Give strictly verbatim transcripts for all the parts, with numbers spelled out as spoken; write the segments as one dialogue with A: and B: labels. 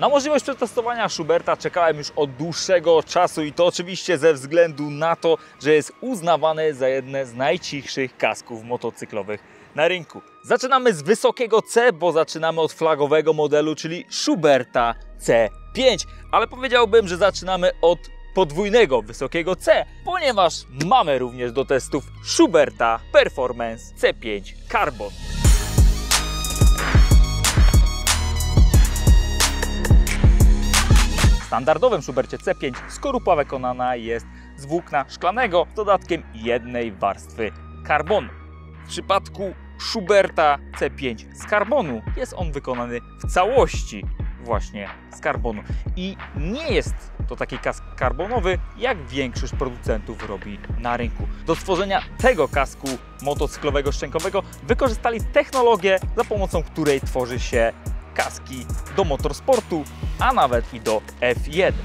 A: Na możliwość przetestowania Schuberta czekałem już od dłuższego czasu i to oczywiście ze względu na to, że jest uznawany za jedne z najcichszych kasków motocyklowych na rynku. Zaczynamy z wysokiego C, bo zaczynamy od flagowego modelu, czyli Schuberta C pięć, ale powiedziałbym, że zaczynamy od podwójnego wysokiego C, ponieważ mamy również do testów Schuberta Performance C pięć Carbon. W standardowym Schubercie C pięć skorupa wykonana jest z włókna szklanego z dodatkiem jednej warstwy karbonu. W przypadku Schuberta C pięć z karbonu jest on wykonany w całości właśnie z karbonu i nie jest to taki kask karbonowy, jak większość producentów robi na rynku. Do stworzenia tego kasku motocyklowego szczękowego wykorzystali technologię, za pomocą której tworzy się kaski do motorsportu, a nawet i do F jeden.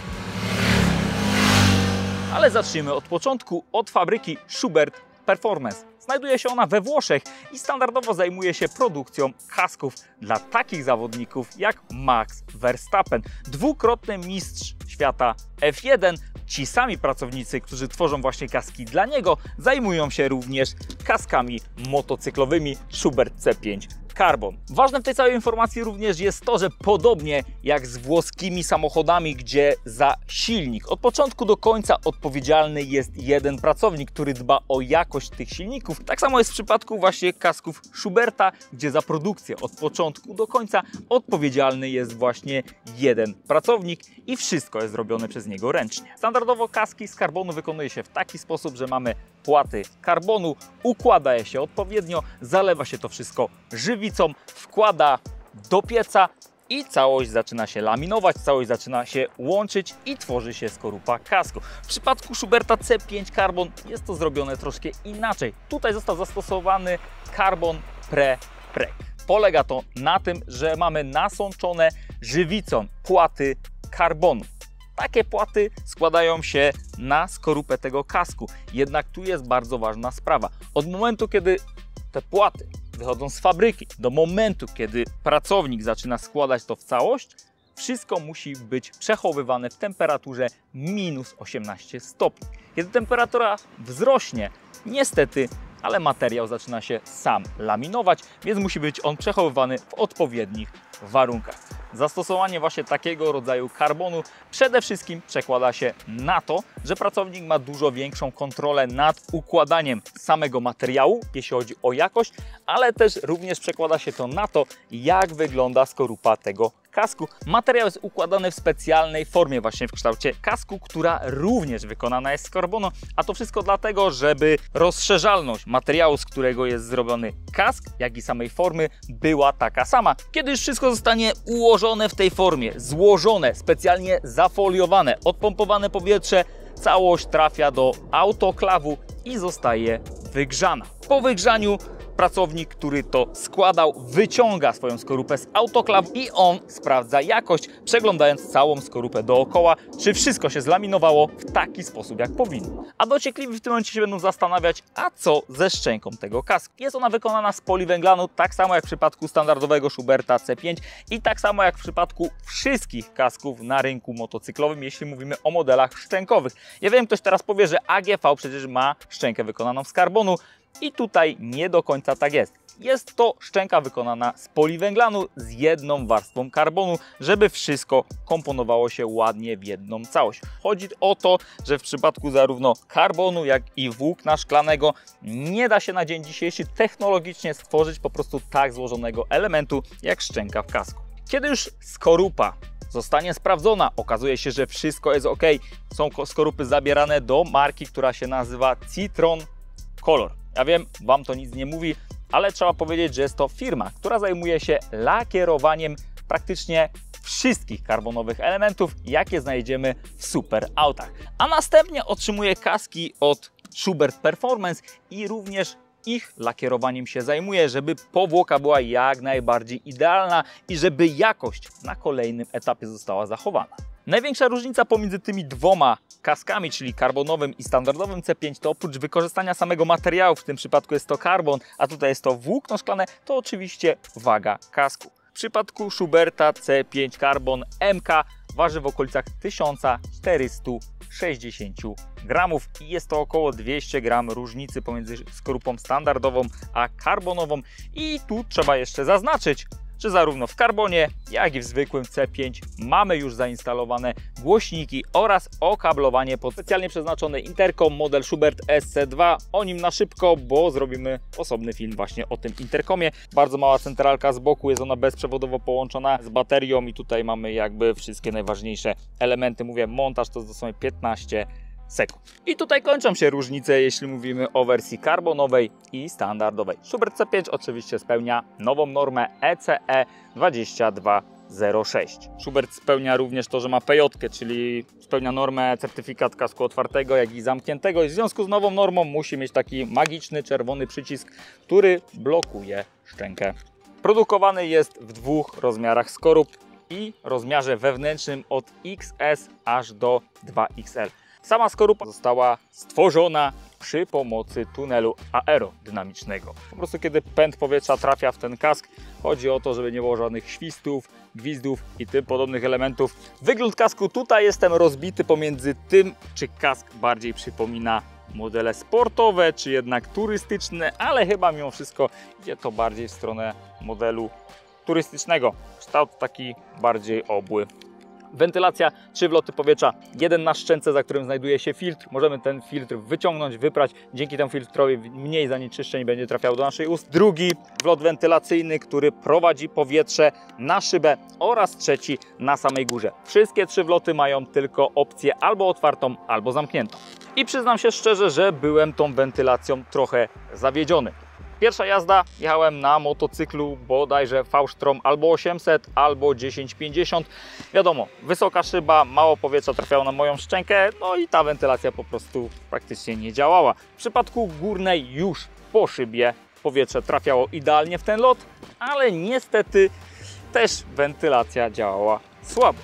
A: Ale zacznijmy od początku, od fabryki Schubert Performance. Znajduje się ona we Włoszech i standardowo zajmuje się produkcją kasków dla takich zawodników jak Max Verstappen, dwukrotny mistrz świata F jeden. Ci sami pracownicy, którzy tworzą właśnie kaski dla niego, zajmują się również kaskami motocyklowymi Schubert C pięć Carbon. Ważne w tej całej informacji również jest to, że podobnie jak z włoskimi samochodami, gdzie za silnik od początku do końca odpowiedzialny jest jeden pracownik, który dba o jakość tych silników, tak samo jest w przypadku właśnie kasków Schuberta, gdzie za produkcję od początku do końca odpowiedzialny jest właśnie jeden pracownik i wszystko jest robione przez niego ręcznie. Standardowo kaski z karbonu wykonuje się w taki sposób, że mamy płaty karbonu, układa je się odpowiednio, zalewa się to wszystko żywicą, wkłada do pieca i całość zaczyna się laminować, całość zaczyna się łączyć i tworzy się skorupa kasku. W przypadku Schuberta C pięć Carbon jest to zrobione troszkę inaczej. Tutaj został zastosowany karbon pre-preg. Polega to na tym, że mamy nasączone żywicą płaty karbonu. Takie płaty składają się na skorupę tego kasku. Jednak tu jest bardzo ważna sprawa. Od momentu, kiedy te płaty wychodzą z fabryki, do momentu, kiedy pracownik zaczyna składać to w całość, wszystko musi być przechowywane w temperaturze minus osiemnaście stopni. Kiedy temperatura wzrośnie, niestety, ale materiał zaczyna się sam laminować, więc musi być on przechowywany w odpowiednich warunkach. Zastosowanie właśnie takiego rodzaju karbonu przede wszystkim przekłada się na to, że pracownik ma dużo większą kontrolę nad układaniem samego materiału, jeśli chodzi o jakość, ale też również przekłada się to na to, jak wygląda skorupa tego kasku. Materiał jest układany w specjalnej formie, właśnie w kształcie kasku, która również wykonana jest z karbonu, a to wszystko dlatego, żeby rozszerzalność materiału, z którego jest zrobiony kask, jak i samej formy była taka sama. Kiedy już wszystko zostanie ułożone w tej formie, złożone, specjalnie zafoliowane, odpompowane powietrze, całość trafia do autoklawu i zostaje wygrzana. Po wygrzaniu pracownik, który to składał, wyciąga swoją skorupę z autoklawu i on sprawdza jakość, przeglądając całą skorupę dookoła, czy wszystko się zlaminowało w taki sposób, jak powinno. A dociekliwi w tym momencie się będą zastanawiać, a co ze szczęką tego kasku. Jest ona wykonana z poliwęglanu, tak samo jak w przypadku standardowego Schuberta C pięć i tak samo jak w przypadku wszystkich kasków na rynku motocyklowym, jeśli mówimy o modelach szczękowych. Ja wiem, ktoś teraz powie, że A G V przecież ma szczękę wykonaną z karbonu, i tutaj nie do końca tak jest. Jest to szczęka wykonana z poliwęglanu z jedną warstwą karbonu, żeby wszystko komponowało się ładnie w jedną całość. Chodzi o to, że w przypadku zarówno karbonu, jak i włókna szklanego nie da się na dzień dzisiejszy technologicznie stworzyć po prostu tak złożonego elementu jak szczęka w kasku. Kiedy już skorupa zostanie sprawdzona, okazuje się, że wszystko jest ok. Są skorupy zabierane do marki, która się nazywa Citron Color. Ja wiem, Wam to nic nie mówi, ale trzeba powiedzieć, że jest to firma, która zajmuje się lakierowaniem praktycznie wszystkich karbonowych elementów, jakie znajdziemy w super autach. A następnie otrzymuje kaski od Schubert Performance i również ich lakierowaniem się zajmuje, żeby powłoka była jak najbardziej idealna i żeby jakość na kolejnym etapie została zachowana. Największa różnica pomiędzy tymi dwoma kaskami, czyli karbonowym i standardowym C pięć, to oprócz wykorzystania samego materiału, w tym przypadku jest to karbon, a tutaj jest to włókno szklane, to oczywiście waga kasku. W przypadku Schuberta C pięć Carbon M K waży w okolicach tysiąc czterysta sześćdziesiąt gramów i jest to około dwieście gramów różnicy pomiędzy skorupą standardową a karbonową. I tu trzeba jeszcze zaznaczyć, że zarówno w karbonie, jak i w zwykłym C pięć mamy już zainstalowane głośniki oraz okablowanie pod specjalnie przeznaczony interkom model Schubert S C dwa. O nim na szybko, bo zrobimy osobny film właśnie o tym interkomie. Bardzo mała centralka z boku, jest ona bezprzewodowo połączona z baterią i tutaj mamy jakby wszystkie najważniejsze elementy. Mówię, montaż to dosłownie piętnaście sekund. I tutaj kończą się różnice, jeśli mówimy o wersji karbonowej i standardowej. Schubert C pięć oczywiście spełnia nową normę E C E dwadzieścia dwa zero sześć. Schubert spełnia również to, że ma P J, czyli spełnia normę certyfikat kasku otwartego, jak i zamkniętego. I w związku z nową normą musi mieć taki magiczny czerwony przycisk, który blokuje szczękę. Produkowany jest w dwóch rozmiarach skorup i rozmiarze wewnętrznym od X S aż do dwa X L. Sama skorupa została stworzona przy pomocy tunelu aerodynamicznego. Po prostu kiedy pęd powietrza trafia w ten kask, chodzi o to, żeby nie było żadnych świstów, gwizdów i tym podobnych elementów. Wygląd kasku tutaj jestem rozbity pomiędzy tym, czy kask bardziej przypomina modele sportowe, czy jednak turystyczne, ale chyba mimo wszystko idzie to bardziej w stronę modelu turystycznego. Kształt taki bardziej obły. Wentylacja, trzy wloty powietrza, jeden na szczęce, za którym znajduje się filtr. Możemy ten filtr wyciągnąć, wyprać. Dzięki temu filtrowi mniej zanieczyszczeń będzie trafiało do naszej ust. Drugi wlot wentylacyjny, który prowadzi powietrze na szybę oraz trzeci na samej górze. Wszystkie trzy wloty mają tylko opcję albo otwartą, albo zamkniętą. I przyznam się szczerze, że byłem tą wentylacją trochę zawiedziony. Pierwsza jazda, jechałem na motocyklu bodajże V-Strom albo osiemset, albo tysiąc pięćdziesiąt. Wiadomo, wysoka szyba, mało powietrza trafiało na moją szczękę, no i ta wentylacja po prostu praktycznie nie działała. W przypadku górnej już po szybie powietrze trafiało idealnie w ten lot, ale niestety też wentylacja działała słabo.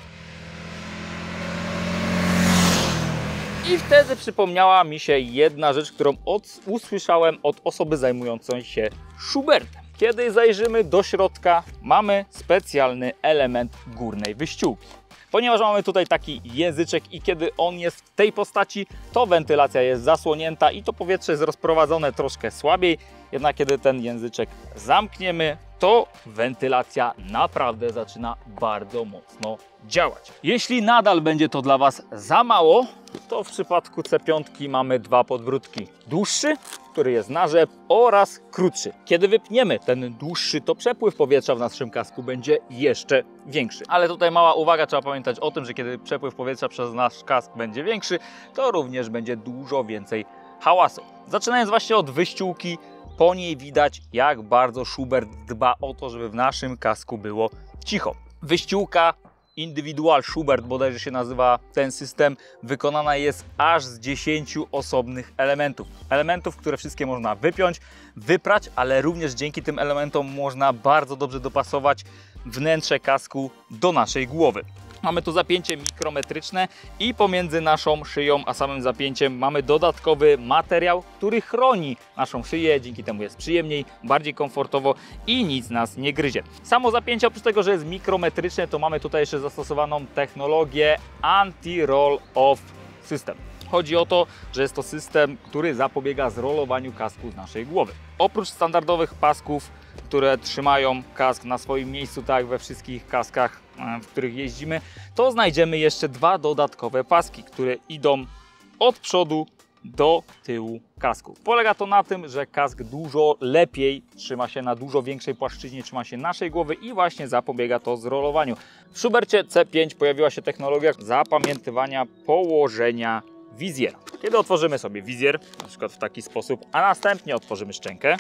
A: I wtedy przypomniała mi się jedna rzecz, którą od, usłyszałem od osoby zajmującej się Schubertem. Kiedy zajrzymy do środka, mamy specjalny element górnej wyściółki. Ponieważ mamy tutaj taki języczek i kiedy on jest w tej postaci, to wentylacja jest zasłonięta i to powietrze jest rozprowadzone troszkę słabiej. Jednak kiedy ten języczek zamkniemy, to wentylacja naprawdę zaczyna bardzo mocno działać. Jeśli nadal będzie to dla Was za mało, to w przypadku C pięć mamy dwa podwrótki. Dłuższy, który jest na rzep, oraz krótszy. Kiedy wypniemy ten dłuższy, to przepływ powietrza w naszym kasku będzie jeszcze większy. Ale tutaj mała uwaga, trzeba pamiętać o tym, że kiedy przepływ powietrza przez nasz kask będzie większy, to również będzie dużo więcej hałasu. Zaczynając właśnie od wyściółki, po niej widać, jak bardzo Schubert dba o to, żeby w naszym kasku było cicho. Wyściółka Individual Schubert, bodajże się nazywa ten system, wykonana jest aż z dziesięciu osobnych elementów. Elementów, które wszystkie można wypiąć, wyprać, ale również dzięki tym elementom można bardzo dobrze dopasować wnętrze kasku do naszej głowy. Mamy tu zapięcie mikrometryczne i pomiędzy naszą szyją a samym zapięciem mamy dodatkowy materiał, który chroni naszą szyję. Dzięki temu jest przyjemniej, bardziej komfortowo i nic nas nie gryzie. Samo zapięcie, oprócz tego, że jest mikrometryczne, to mamy tutaj jeszcze zastosowaną technologię Anti-Roll-Off System. Chodzi o to, że jest to system, który zapobiega zrolowaniu kasku z naszej głowy. Oprócz standardowych pasków, które trzymają kask na swoim miejscu, tak jak we wszystkich kaskach, w których jeździmy, to znajdziemy jeszcze dwa dodatkowe paski, które idą od przodu do tyłu kasku. Polega to na tym, że kask dużo lepiej trzyma się na dużo większej płaszczyźnie, trzyma się naszej głowy i właśnie zapobiega to zrolowaniu. W Schubercie C pięć pojawiła się technologia zapamiętywania położenia wizjera. Kiedy otworzymy sobie wizjer, na przykład w taki sposób, a następnie otworzymy szczękę,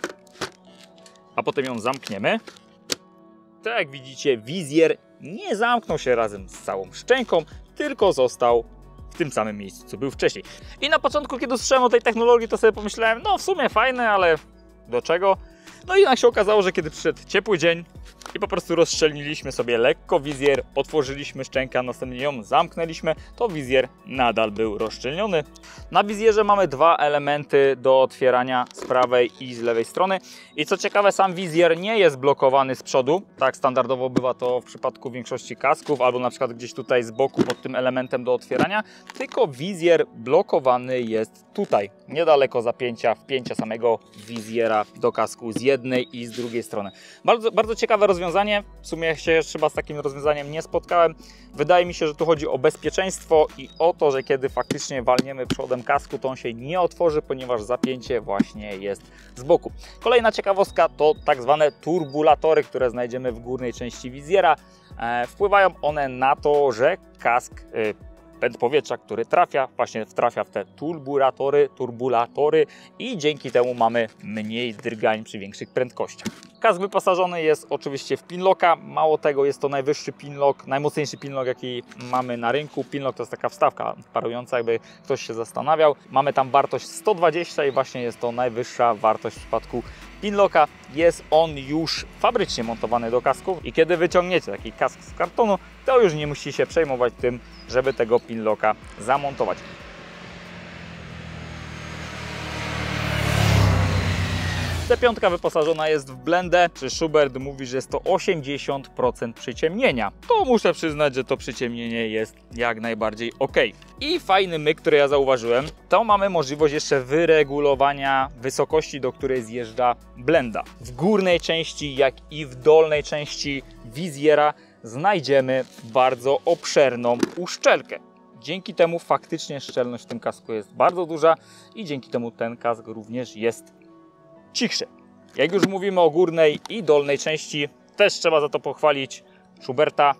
A: a potem ją zamkniemy, to jak widzicie, wizjer nie zamknął się razem z całą szczęką, tylko został w tym samym miejscu, co był wcześniej. I na początku, kiedy usłyszałem o tej technologii, to sobie pomyślałem, no w sumie fajne, ale do czego? No i jednak się okazało, że kiedy przyszedł ciepły dzień, i po prostu rozszczelniliśmy sobie lekko wizjer, otworzyliśmy szczękę, a następnie ją zamknęliśmy, to wizjer nadal był rozszczelniony. Na wizjerze mamy dwa elementy do otwierania z prawej i z lewej strony i co ciekawe, sam wizjer nie jest blokowany z przodu, tak standardowo bywa to w przypadku większości kasków, albo na przykład gdzieś tutaj z boku pod tym elementem do otwierania, tylko wizjer blokowany jest tutaj, niedaleko zapięcia, wpięcia samego wizjera do kasku z jednej i z drugiej strony. Bardzo, bardzo ciekawe rozwiązanie, w sumie się chyba z takim rozwiązaniem nie spotkałem. Wydaje mi się, że tu chodzi o bezpieczeństwo i o to, że kiedy faktycznie walniemy przodem kasku, to on się nie otworzy, ponieważ zapięcie właśnie jest z boku. Kolejna ciekawostka to tak zwane turbulatory, które znajdziemy w górnej części wizjera. E, wpływają one na to, że kask, y, pęd powietrza, który trafia, właśnie trafia w te turbulatory, turbulatory i dzięki temu mamy mniej drgań przy większych prędkościach. Kask wyposażony jest oczywiście w pinlocka, mało tego, jest to najwyższy pinlock, najmocniejszy pinlock, jaki mamy na rynku. Pinlock to jest taka wstawka parująca, jakby ktoś się zastanawiał. Mamy tam wartość sto dwadzieścia i właśnie jest to najwyższa wartość w przypadku pinlocka. Jest on już fabrycznie montowany do kasku i kiedy wyciągniecie taki kask z kartonu, to już nie musicie się przejmować tym, żeby tego pinlocka zamontować. C pięć wyposażona jest w blendę, czy Schubert mówi, że jest to osiemdziesiąt procent przyciemnienia. To muszę przyznać, że to przyciemnienie jest jak najbardziej ok. I fajny myk, który ja zauważyłem, to mamy możliwość jeszcze wyregulowania wysokości, do której zjeżdża blenda. W górnej części, jak i w dolnej części wizjera znajdziemy bardzo obszerną uszczelkę. Dzięki temu faktycznie szczelność w tym kasku jest bardzo duża i dzięki temu ten kask również jest cichszy. Jak już mówimy o górnej i dolnej części, też trzeba za to pochwalić Schuberta.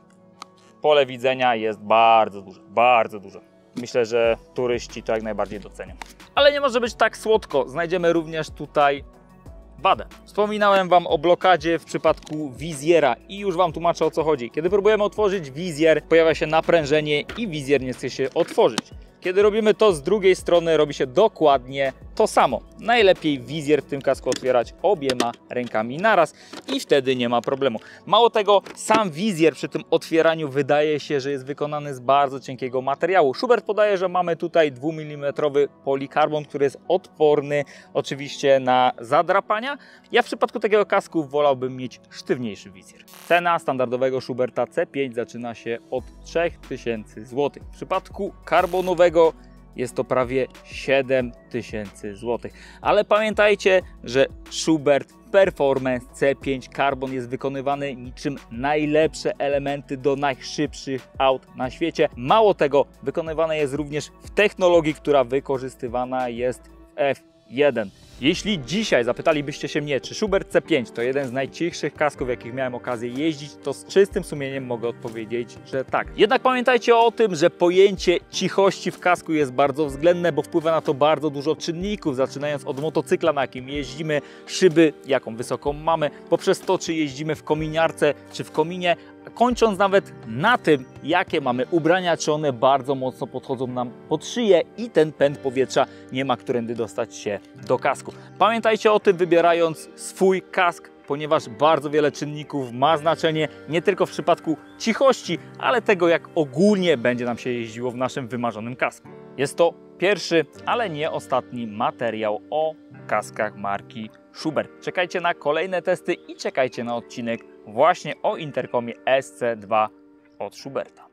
A: Pole widzenia jest bardzo duże, bardzo duże. Myślę, że turyści to jak najbardziej docenią. Ale nie może być tak słodko. Znajdziemy również tutaj wadę. Wspominałem Wam o blokadzie w przypadku wizjera i już Wam tłumaczę, o co chodzi. Kiedy próbujemy otworzyć wizjer, pojawia się naprężenie i wizjer nie chce się otworzyć. Kiedy robimy to z drugiej strony, robi się dokładnie to samo. Najlepiej wizjer w tym kasku otwierać obiema rękami naraz i wtedy nie ma problemu. Mało tego, sam wizjer przy tym otwieraniu wydaje się, że jest wykonany z bardzo cienkiego materiału. Schubert podaje, że mamy tutaj dwumilimetrowy polikarbon, który jest odporny oczywiście na zadrapania. Ja w przypadku takiego kasku wolałbym mieć sztywniejszy wizjer. Cena standardowego Schuberta C pięć zaczyna się od trzech tysięcy złotych. W przypadku karbonowego jest to prawie siedem tysięcy złotych. Ale pamiętajcie, że Schubert Performance C pięć Carbon jest wykonywany niczym najlepsze elementy do najszybszych aut na świecie. Mało tego, wykonywane jest również w technologii, która wykorzystywana jest w F jeden. Jeśli dzisiaj zapytalibyście się mnie, czy Schubert C pięć to jeden z najcichszych kasków, jakich miałem okazję jeździć, to z czystym sumieniem mogę odpowiedzieć, że tak. Jednak pamiętajcie o tym, że pojęcie cichości w kasku jest bardzo względne, bo wpływa na to bardzo dużo czynników, zaczynając od motocykla, na jakim jeździmy, szyby, jaką wysoką mamy, poprzez to, czy jeździmy w kominiarce, czy w kominie, kończąc nawet na tym, jakie mamy ubrania, czy one bardzo mocno podchodzą nam pod szyję i ten pęd powietrza nie ma którędy dostać się do kasku. Pamiętajcie o tym, wybierając swój kask, ponieważ bardzo wiele czynników ma znaczenie nie tylko w przypadku cichości, ale tego, jak ogólnie będzie nam się jeździło w naszym wymarzonym kasku. Jest to pierwszy, ale nie ostatni materiał o kaskach marki Schubert. Czekajcie na kolejne testy i czekajcie na odcinek właśnie o interkomie S C dwa od Schuberta.